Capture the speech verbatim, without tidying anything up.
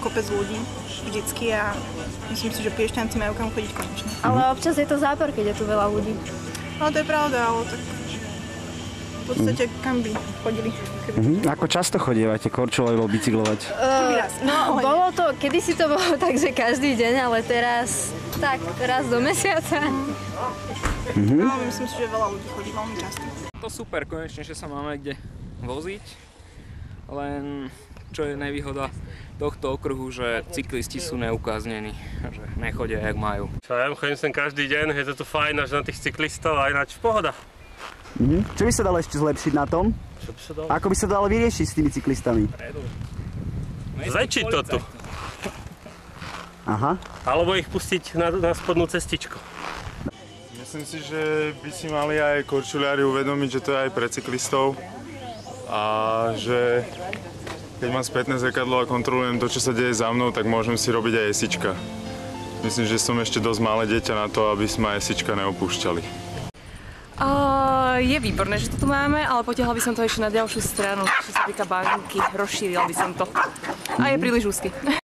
kopec ľudí vždycky a myslím si, že Piešťanci majú kam chodiť konečne. Ale občas je to zápor, keď je tu veľa ľudí. No to je pravda, ale tak v podstate kam by chodili. Mhm. Ako často chodievate korčulovať alebo bicyklovať? Uh, no, bolo to, kedysi to bolo tak, že každý deň, ale teraz tak, raz do mesiaca. Mhm. No, myslím si, že veľa ľudí chodí veľmi často. To super, konečne, že sa máme kde voziť, len čo je nevýhoda tohto okruhu, že cyklisti sú neukáznení, že nechodia jak majú. Čo ja chodím sem každý deň, je to tu fajn, až na tých cyklistov a ináč pohoda. Mhm. Čo by sa dalo ešte zlepšiť na tom? Čo by sa dalo? Ako by sa dalo vyriešiť s tými cyklistami? Zväčšiť to tu. Aha. Alebo ich pustiť na, na spodnú cestičku. Myslím si, že by si mali aj korčuliari uvedomiť, že to je aj pre cyklistov a že keď mám spätné zrkadlo a kontrolujem to, čo sa deje za mnou, tak môžem si robiť aj esička. Myslím, že som ešte dosť malé dieťa na to, aby sme esička neopúšťali. Uh, je výborné, že to tu máme, ale potiahla by som to ešte na ďalšiu stranu, čo sa týka banky, rozšírila by som to. A je príliš úzky.